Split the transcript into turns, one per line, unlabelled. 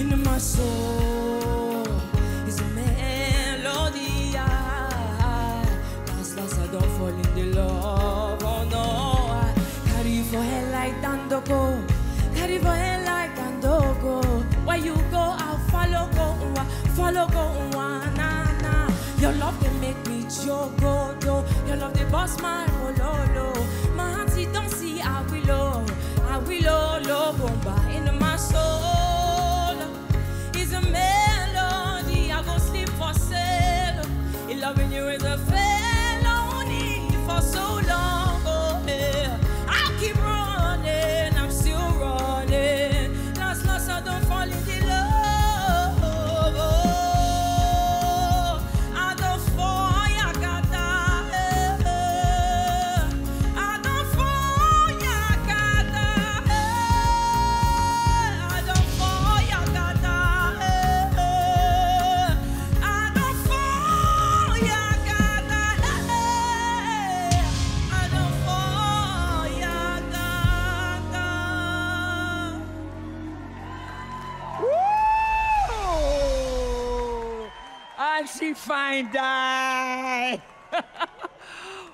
in my soul is a melody. Last I don't fall in the love, oh no. I carry you for head like Dandoko, carry for head like Dandoko. Where you go, I'll follow go, na na. Your love can make me jogo, do. Your love they boss my ololo. My auntie don't see I will lo bomba in my soul is a melody. I go sleep for sale. Loving you is a felony for so long. Oh yeah, I'll keep running. I'm still running. Last I don't fall in the love. I don't fall, yakata. I don't fall, yakata. I don't fall, yakata. I don't fall, yakata. I don't fall, yakata.
Woo! And she fine die.